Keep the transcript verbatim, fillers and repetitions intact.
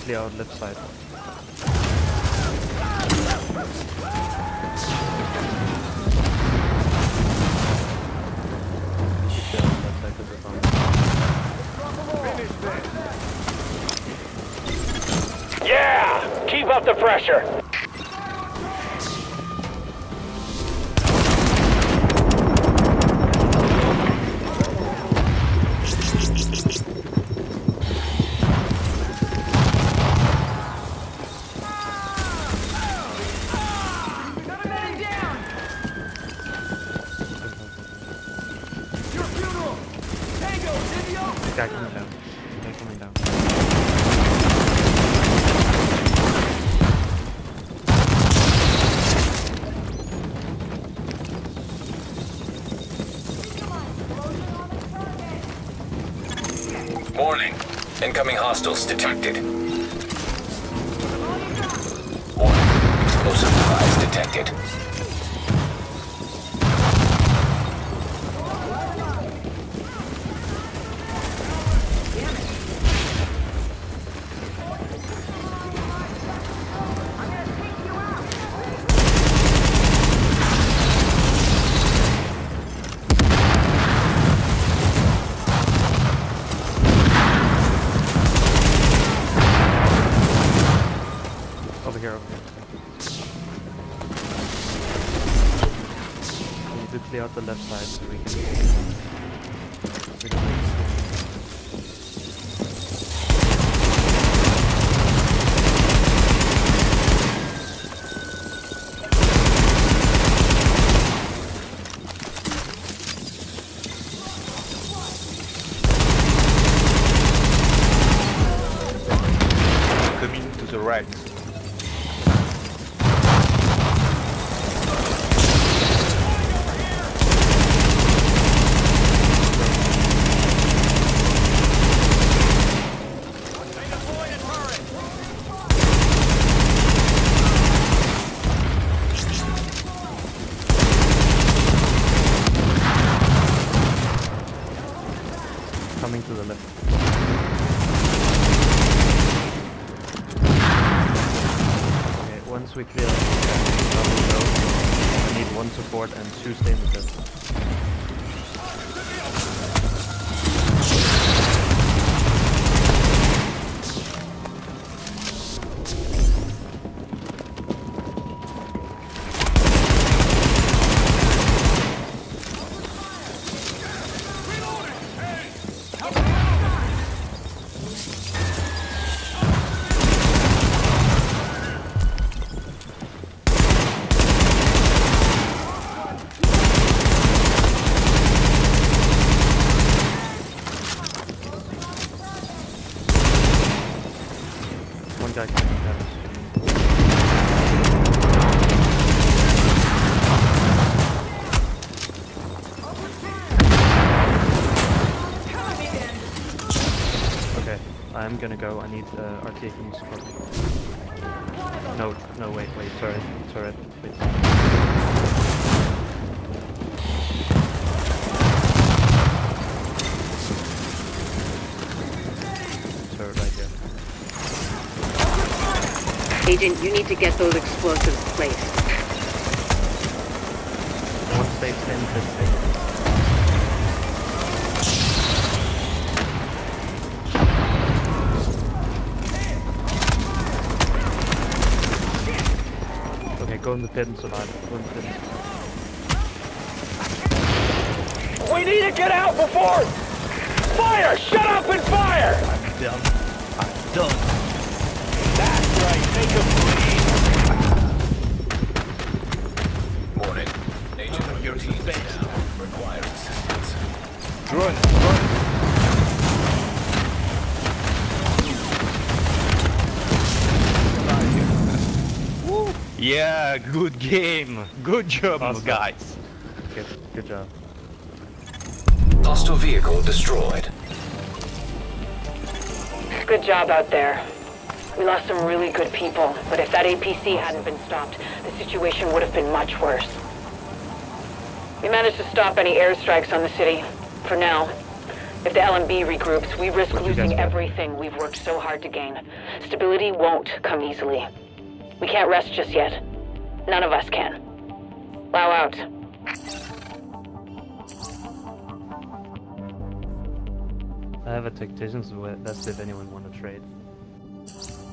clear out left side. Yeah! Keep up the pressure! Guy coming down. Guy coming down. Warning. Incoming hostiles detected. Warning. Explosive device detected. Over here, over here. We need to clear out the left side so we can... We can coming to the right. coming to the left. Okay, once we clear out the road, we need one support and two stay in the pit. One guy coming down. Okay, I'm gonna go. I need uh, R T A from the support. No, no, wait, wait, turret, turret, please. Turret right here. Agent, you need to get those explosives placed. One stay, stay in the pit, stay. Okay, go in the pit and survive. Go in the pit and survive. We need to get out before... Fire! Shut up and fire! I'm done. I'm done. That's right, make him bleed! Warning. Agent of your team now requires assistance. Run, run. Yeah, good game. Good job, Awesome. guys. Good, good job. Hostile vehicle destroyed. Good job out there. We lost some really good people, but if that A P C hadn't been stopped, the situation would have been much worse. We managed to stop any airstrikes on the city, for now. If the L M B regroups, we risk What you guys losing got? everything we've worked so hard to gain. Stability won't come easily. We can't rest just yet. None of us can. Bow out. I have a tactician's vest if anyone want to trade.